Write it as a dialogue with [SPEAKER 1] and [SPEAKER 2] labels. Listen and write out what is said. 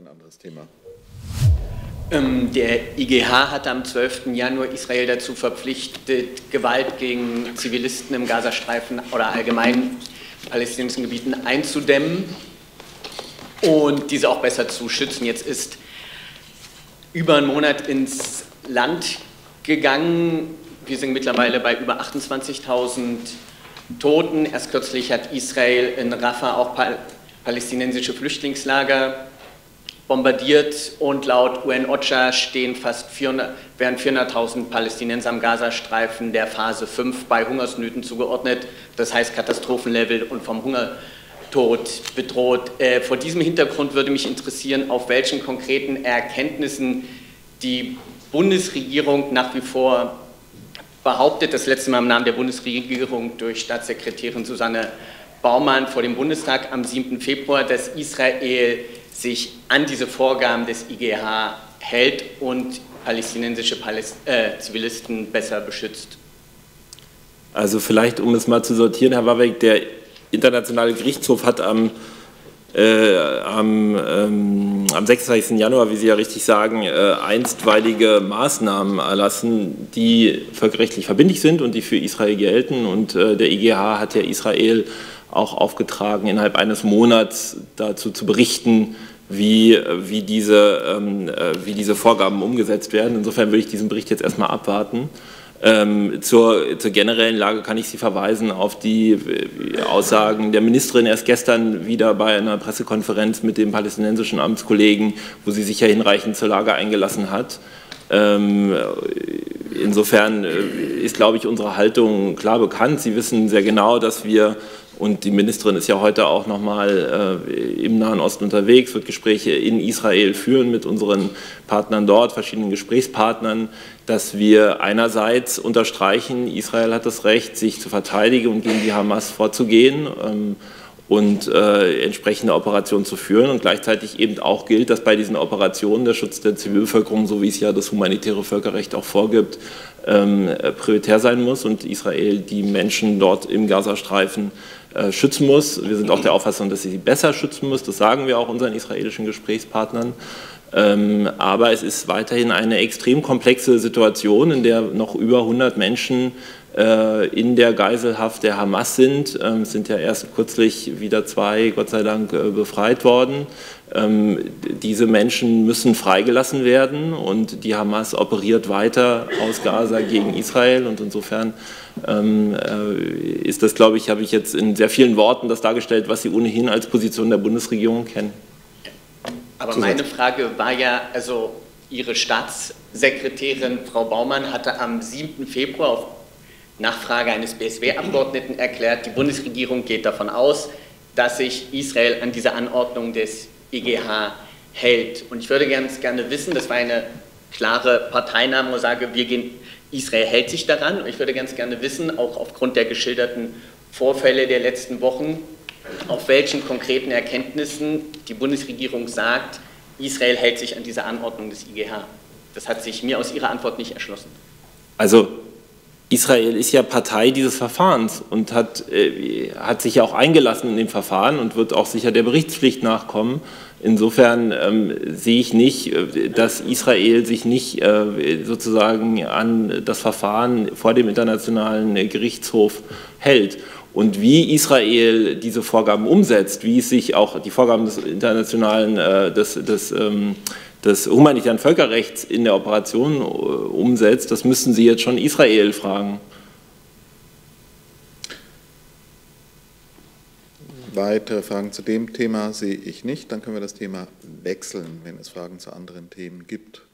[SPEAKER 1] ein anderes Thema.
[SPEAKER 2] Der IGH hatte am 12. Januar Israel dazu verpflichtet, Gewalt gegen Zivilisten im Gazastreifen oder allgemein palästinensischen Gebieten einzudämmen und diese auch besser zu schützen. Jetzt ist über einen Monat ins Land gegangen. Wir sind mittlerweile bei über 28.000 Toten. Erst kürzlich hat Israel in Rafah auch palästinensische Flüchtlingslager bombardiert und laut UN-OCHA stehen wären 400.000 Palästinenser am Gazastreifen der Phase 5 bei Hungersnöten zugeordnet, das heißt Katastrophenlevel und vom Hungertod bedroht. Vor diesem Hintergrund würde mich interessieren, auf welchen konkreten Erkenntnissen die Bundesregierung nach wie vor behauptet, das letzte Mal im Namen der Bundesregierung durch Staatssekretärin Susanne Baumann vor dem Bundestag am 7. Februar, dass Israel sich an diese Vorgaben des IGH hält und palästinensische Zivilisten besser beschützt.
[SPEAKER 3] Also vielleicht, um es mal zu sortieren, Herr Warbeck, der Internationale Gerichtshof hat am 26. Januar, wie Sie ja richtig sagen, einstweilige Maßnahmen erlassen, die völkerrechtlich verbindlich sind und die für Israel gelten. Und der IGH hat ja Israel auch aufgetragen, innerhalb eines Monats dazu zu berichten, wie diese Vorgaben umgesetzt werden. Insofern würde ich diesen Bericht jetzt erstmal abwarten. Zur generellen Lage kann ich Sie verweisen auf die Aussagen der Ministerin erst gestern wieder bei einer Pressekonferenz mit dem palästinensischen Amtskollegen, wo sie sich ja hinreichend zur Lage eingelassen hat. Insofern ist, glaube ich, unsere Haltung klar bekannt. Sie wissen sehr genau, dass wir, und die Ministerin ist ja heute auch nochmal im Nahen Osten unterwegs, wird Gespräche in Israel führen mit unseren Partnern dort, verschiedenen Gesprächspartnern, dass wir einerseits unterstreichen, Israel hat das Recht, sich zu verteidigen und gegen die Hamas vorzugehen und entsprechende Operationen zu führen. Und gleichzeitig eben auch gilt, dass bei diesen Operationen der Schutz der Zivilbevölkerung, so wie es ja das humanitäre Völkerrecht auch vorgibt, prioritär sein muss und Israel die Menschen dort im Gazastreifen schützen muss. Wir sind auch der Auffassung, dass sie besser schützen muss. Das sagen wir auch unseren israelischen Gesprächspartnern. Aber es ist weiterhin eine extrem komplexe Situation, in der noch über 100 Menschen in der Geiselhaft der Hamas sind. Es sind ja erst kürzlich wieder 2, Gott sei Dank, befreit worden. Diese Menschen müssen freigelassen werden und die Hamas operiert weiter aus Gaza gegen Israel. Und insofern ist das, glaube ich, habe ich jetzt in sehr vielen Worten das dargestellt, was Sie ohnehin als Position der Bundesregierung kennen.
[SPEAKER 2] Aber meine Frage war ja, also Ihre Staatssekretärin Frau Baumann hatte am 7. Februar auf Nachfrage eines BSW-Abgeordneten erklärt, die Bundesregierung geht davon aus, dass sich Israel an diese Anordnung des IGH hält. Und ich würde ganz gerne wissen, das war eine klare Parteinahme, wo ich sage, Israel hält sich daran. Und ich würde ganz gerne wissen, auch aufgrund der geschilderten Vorfälle der letzten Wochen, auf welchen konkreten Erkenntnissen die Bundesregierung sagt, Israel hält sich an diese Anordnung des IGH. Das hat sich mir aus Ihrer Antwort nicht erschlossen.
[SPEAKER 3] Also Israel ist ja Partei dieses Verfahrens und hat sich ja auch eingelassen in dem Verfahren und wird auch sicher der Berichtspflicht nachkommen. Insofern sehe ich nicht, dass Israel sich nicht sozusagen an das Verfahren vor dem Internationalen Gerichtshof hält. Und wie Israel diese Vorgaben umsetzt, wie es sich auch die Vorgaben des internationalen, des humanitären Völkerrechts in der Operation umsetzt, das müssen Sie jetzt schon Israel fragen.
[SPEAKER 1] Weitere Fragen zu dem Thema sehe ich nicht. Dann können wir das Thema wechseln, wenn es Fragen zu anderen Themen gibt.